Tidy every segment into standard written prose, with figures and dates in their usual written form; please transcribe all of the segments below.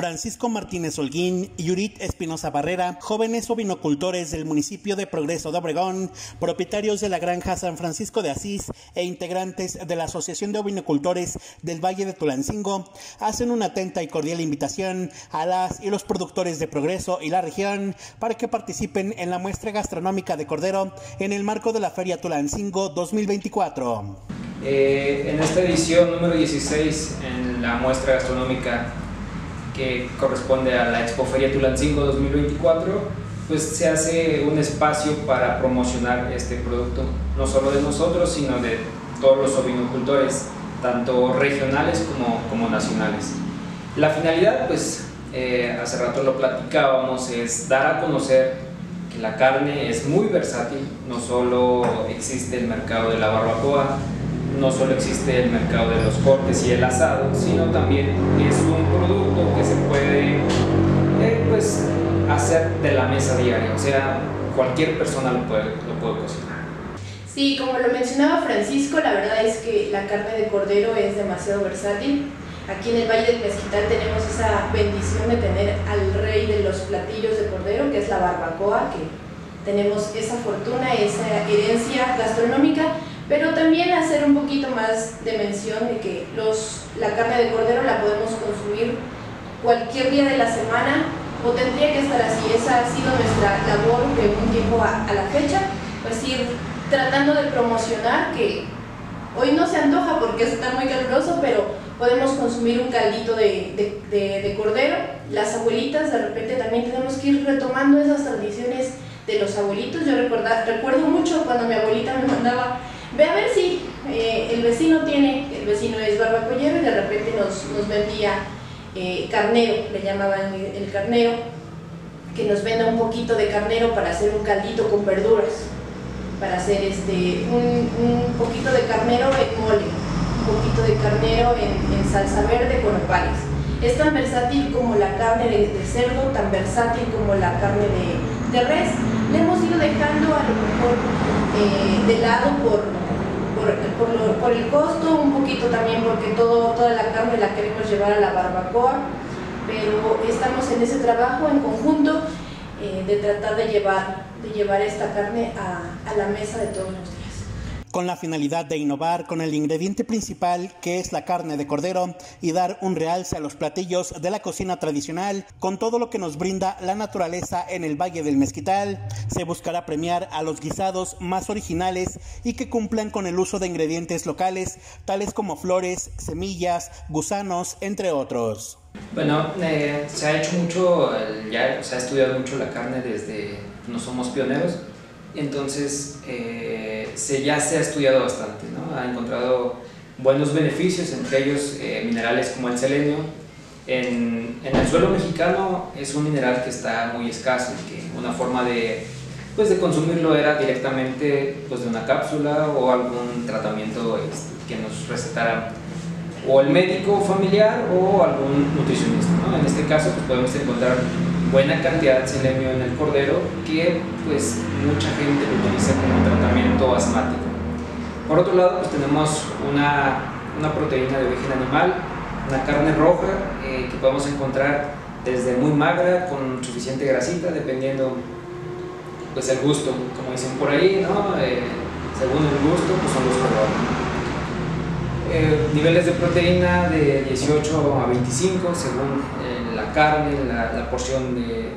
Francisco Martínez Holguín y Yurit Espinosa Barrera, jóvenes ovinocultores del municipio de Progreso de Obregón, propietarios de la granja San Francisco de Asís e integrantes de la Asociación de Ovinocultores del Valle de Tulancingo, hacen una atenta y cordial invitación a las y los productores de Progreso y la región para que participen en la muestra gastronómica de cordero en el marco de la Feria Tulancingo 2024. En esta edición número 16, en la muestra gastronómica que corresponde a la Expo Feria Tulancingo 2024, pues se hace un espacio para promocionar este producto, no solo de nosotros, sino de todos los ovinocultores, tanto regionales como nacionales. La finalidad, pues hace rato lo platicábamos, es dar a conocer que la carne es muy versátil. No solo existe el mercado de la barbacoa, no solo existe el mercado de los cortes y el asado, sino también es un producto que se puede pues, hacer de la mesa diaria, o sea, cualquier persona lo puede cocinar. Sí, como lo mencionaba Francisco, la verdad es que la carne de cordero es demasiado versátil. Aquí en el Valle del Mezquital tenemos esa bendición de tener al rey de los platillos de cordero, que es la barbacoa, que tenemos esa fortuna, esa herencia gastronómica, pero también hacer un poquito más de mención de que la carne de cordero la podemos consumir cualquier día de la semana, o tendría que estar así. Esa ha sido nuestra labor de un tiempo a la fecha, pues ir tratando de promocionar que hoy no se antoja porque está muy caluroso, pero podemos consumir un caldito de cordero. Las abuelitas, de repente también tenemos que ir retomando esas tradiciones de los abuelitos. Yo recuerdo mucho cuando mi abuelita me mandaba: ve a ver si el vecino es barbacollero, y de repente nos vendía carnero, le llamaban el carnero, que nos venda un poquito de carnero para hacer un caldito con verduras, para hacer un poquito de carnero en mole, un poquito de carnero en salsa verde con nopales. Es tan versátil como la carne de cerdo, tan versátil como la carne de res. Le hemos ido dejando a lo mejor de lado por el costo, un poquito también porque toda la carne la queremos llevar a la barbacoa, pero estamos en ese trabajo en conjunto de tratar de llevar esta carne a la mesa de todos los días. Con la finalidad de innovar con el ingrediente principal, que es la carne de cordero, y dar un realce a los platillos de la cocina tradicional, con todo lo que nos brinda la naturaleza en el Valle del Mezquital, se buscará premiar a los guisados más originales y que cumplan con el uso de ingredientes locales, tales como flores, semillas, gusanos, entre otros. Bueno, se ha hecho mucho, ya se ha estudiado mucho la carne desde no somos pioneros. Entonces ya se ha estudiado bastante, ¿no? Ha encontrado buenos beneficios, entre ellos minerales como el selenio. En el suelo mexicano es un mineral que está muy escaso, que una forma de consumirlo era directamente de una cápsula o algún tratamiento que nos recetara o el médico familiar o algún nutricionista, ¿no? En este caso podemos encontrar buena cantidad de selenio en el cordero, que mucha gente lo utiliza como tratamiento asmático. Por otro lado, tenemos una proteína de origen animal, una carne roja que podemos encontrar desde muy magra con suficiente grasita, dependiendo el gusto, como dicen por ahí, ¿no? Según el gusto son los colores. Niveles de proteína de 18 a 25 según la carne, la porción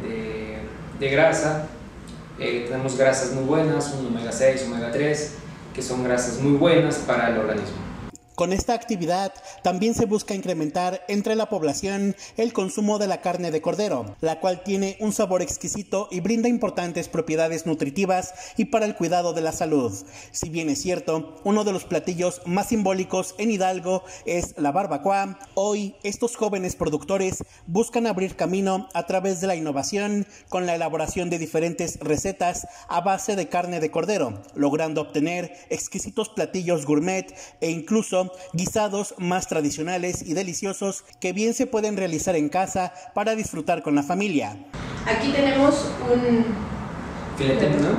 de grasa. Tenemos grasas muy buenas, un omega 6, omega 3, que son grasas muy buenas para el organismo. Con esta actividad también se busca incrementar entre la población el consumo de la carne de cordero, la cual tiene un sabor exquisito y brinda importantes propiedades nutritivas y para el cuidado de la salud. Si bien es cierto, uno de los platillos más simbólicos en Hidalgo es la barbacoa, hoy estos jóvenes productores buscan abrir camino a través de la innovación con la elaboración de diferentes recetas a base de carne de cordero, logrando obtener exquisitos platillos gourmet e incluso guisados más tradicionales y deliciosos que bien se pueden realizar en casa para disfrutar con la familia. Aquí tenemos un filete, ¿no?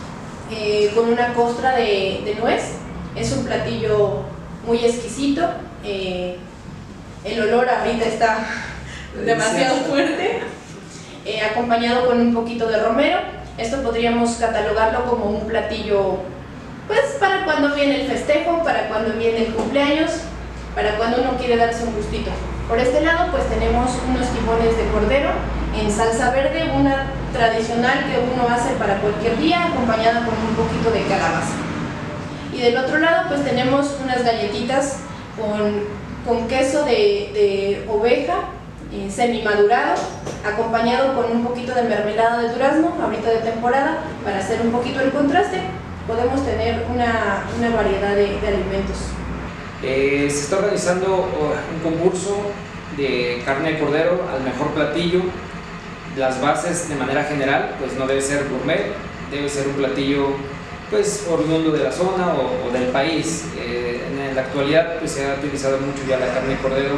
Con una costra de nuez. Es un platillo muy exquisito. El olor ahorita está demasiado fuerte, acompañado con un poquito de romero. Esto podríamos catalogarlo como un platillo, pues para cuando viene el festejo, para cuando viene el cumpleaños, para cuando uno quiere darse un gustito. Por este lado pues tenemos unos timones de cordero en salsa verde, una tradicional que uno hace para cualquier día, acompañada con un poquito de calabaza. Y del otro lado pues tenemos unas galletitas con queso de oveja semi-madurado, acompañado con un poquito de mermelada de durazno, ahorita de temporada, para hacer un poquito el contraste. Podemos tener una variedad de alimentos. Se está organizando un concurso de carne de cordero al mejor platillo. Las bases de manera general pues no debe ser gourmet, debe ser un platillo pues oriundo de la zona o del país. En la actualidad pues se ha utilizado mucho ya la carne de cordero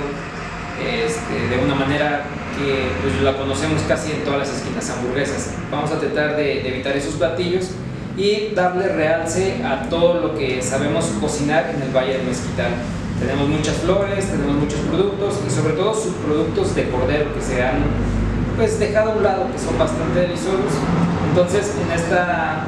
de una manera que pues la conocemos casi en todas las esquinas hamburguesas. Vamos a tratar de evitar esos platillos y darle realce a todo lo que sabemos cocinar en el Valle del Mezquital. Tenemos muchas flores, tenemos muchos productos y sobre todo subproductos de cordero que se han pues dejado a un lado, que son bastante deliciosos. Entonces en esta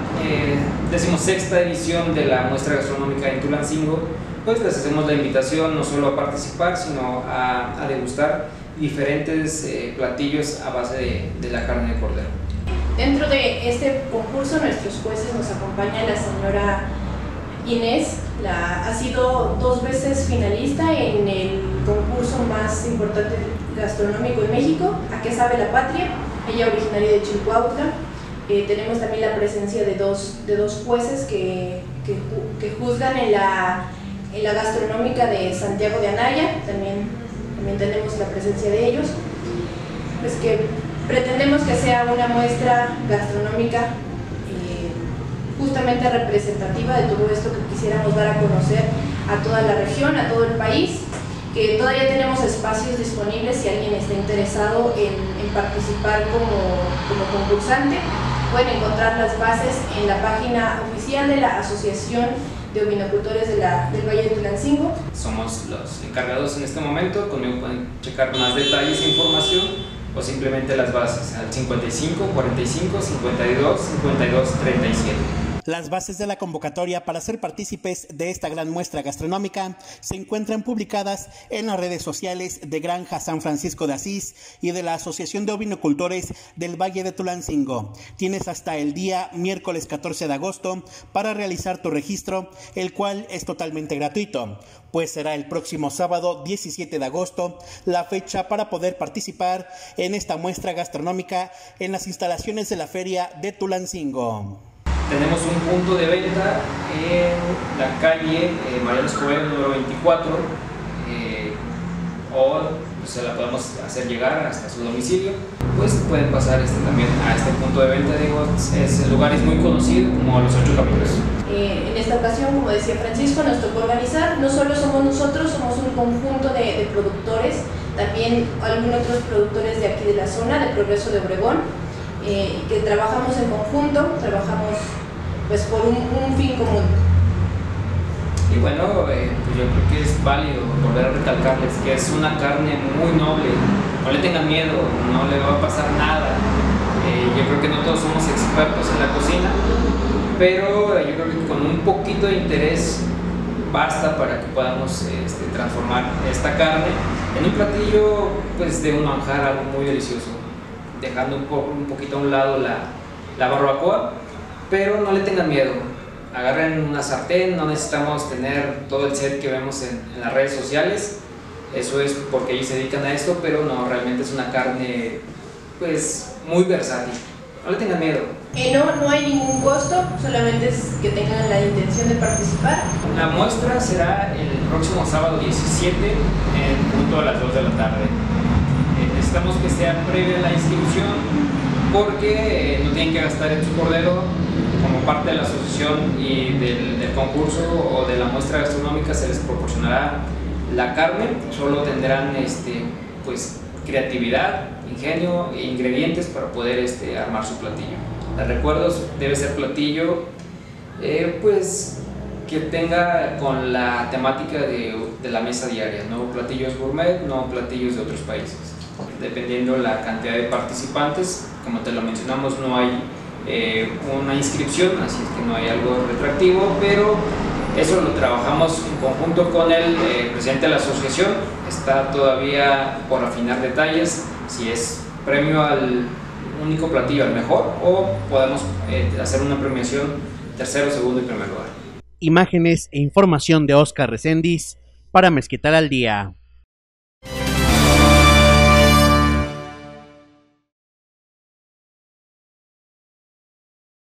16ª edición de la muestra gastronómica en Tulancingo pues les hacemos la invitación no solo a participar sino a degustar diferentes platillos a base de la carne de cordero. Dentro de este concurso nuestros jueces nos acompaña la señora Inés, ha sido 2 veces finalista en el concurso más importante gastronómico en México, ¿A qué sabe la patria? Ella originaria de Chilcuautla. Tenemos también la presencia de dos jueces que juzgan en la gastronómica de Santiago de Anaya, también tenemos la presencia de ellos. Pues que pretendemos que sea una muestra gastronómica justamente representativa de todo esto que quisiéramos dar a conocer a toda la región, a todo el país, que todavía tenemos espacios disponibles si alguien está interesado en participar como concursante. Pueden encontrar las bases en la página oficial de la Asociación de Ovinocultores del Valle de Tulancingo. Somos los encargados en este momento, conmigo pueden checar más detalles e información o simplemente las bases al 55 45 52 52 37. Las bases de la convocatoria para ser partícipes de esta gran muestra gastronómica se encuentran publicadas en las redes sociales de Granja San Francisco de Asís y de la Asociación de Ovinocultores del Valle de Tulancingo. Tienes hasta el día miércoles 14 de agosto para realizar tu registro, el cual es totalmente gratuito, pues será el próximo sábado 17 de agosto la fecha para poder participar en esta muestra gastronómica en las instalaciones de la Feria de Tulancingo. Tenemos un punto de venta en la calle Mariano Escobedo número 24 o se la podemos hacer llegar hasta su domicilio. Pues pueden pasar también a este punto de venta, el lugar es muy conocido como Los 8 Caminos. En esta ocasión, como decía Francisco, nos tocó organizar, no solo somos nosotros, somos un conjunto de productores, también algunos otros productores de aquí de la zona, de Progreso de Obregón, que trabajamos en conjunto, trabajamos pues por un fin común. Y bueno, pues yo creo que es válido volver a recalcarles que es una carne muy noble, no le tengan miedo, no le va a pasar nada. Yo creo que no todos somos expertos en la cocina, pero yo creo que con un poquito de interés basta para que podamos transformar esta carne en un platillo pues de un manjar, algo muy delicioso, dejando un poquito a un lado la barbacoa, pero no le tengan miedo. Agarren una sartén, no necesitamos tener todo el set que vemos en las redes sociales, eso es porque ellos se dedican a esto, pero no, realmente es una carne pues muy versátil, no le tengan miedo. No hay ningún costo, solamente es que tengan la intención de participar. La muestra será el próximo sábado 17 en punto a las 2 de la tarde. Necesitamos que sea previa la inscripción porque no tienen que gastar en su cordero. Como parte de la asociación y del concurso o de la muestra gastronómica se les proporcionará la carne, solo tendrán pues creatividad, ingenio e ingredientes para poder armar su platillo. Les recuerdo, debe ser platillo pues que tenga con la temática de la mesa diaria, no platillos gourmet, no platillos de otros países. Dependiendo la cantidad de participantes, como te lo mencionamos, no hay una inscripción, así que no hay algo retroactivo, pero eso lo trabajamos en conjunto con el presidente de la asociación. Está todavía por afinar detalles, si es premio al único platillo al mejor o podemos hacer una premiación tercero, segundo y primer lugar. Imágenes e información de Oscar Reséndiz para Mezquital al Día.